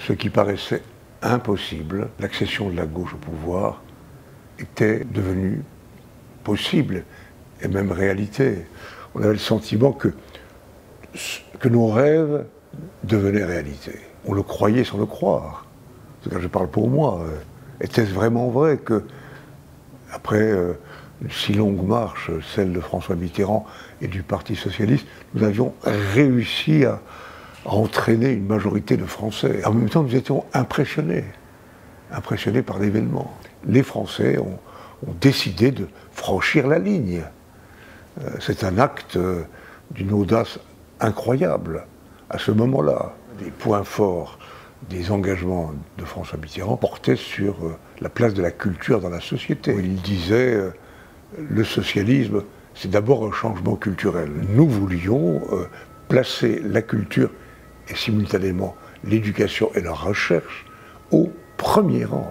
Ce qui paraissait impossible, l'accession de la gauche au pouvoir, était devenu possible et même réalité. On avait le sentiment que nos rêves devenaient réalité. On le croyait sans le croire. En tout cas, je parle pour moi. Était-ce vraiment vrai que, après une si longue marche, celle de François Mitterrand et du Parti socialiste, nous avions réussi à entraîner une majorité de Français. En même temps, nous étions impressionnés par l'événement. Les Français ont décidé de franchir la ligne. C'est un acte d'une audace incroyable à ce moment-là. Les points forts des engagements de François Mitterrand portaient sur la place de la culture dans la société. Il disait le socialisme, c'est d'abord un changement culturel. Nous voulions placer la culture et simultanément l'éducation et la recherche au premier rang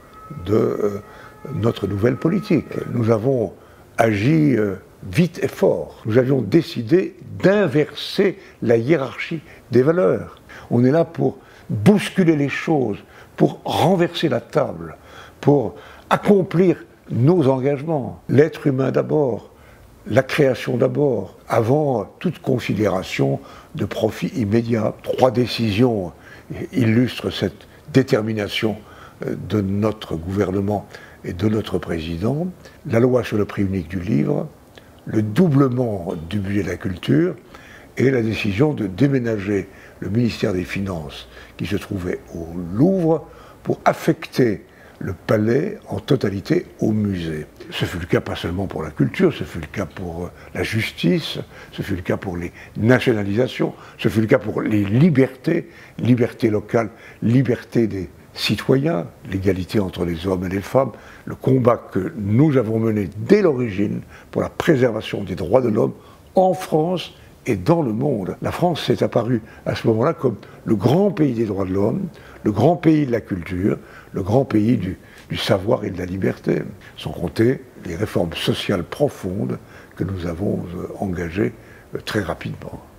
de notre nouvelle politique. Nous avons agi vite et fort. Nous avions décidé d'inverser la hiérarchie des valeurs. On est là pour bousculer les choses, pour renverser la table, pour accomplir nos engagements. L'être humain d'abord, la création d'abord, avant toute considération de profit immédiat. 3 décisions illustrent cette détermination de notre gouvernement et de notre président. La loi sur le prix unique du livre, le doublement du budget de la culture et la décision de déménager le ministère des Finances qui se trouvait au Louvre pour affecter le palais en totalité au musée. Ce fut le cas pas seulement pour la culture, ce fut le cas pour la justice, ce fut le cas pour les nationalisations, ce fut le cas pour les libertés, liberté locale, liberté des citoyens, l'égalité entre les hommes et les femmes, le combat que nous avons mené dès l'origine pour la préservation des droits de l'homme en France et dans le monde. La France s'est apparue à ce moment-là comme le grand pays des droits de l'homme, le grand pays de la culture, le grand pays du savoir et de la liberté, sans compter les réformes sociales profondes que nous avons engagées très rapidement.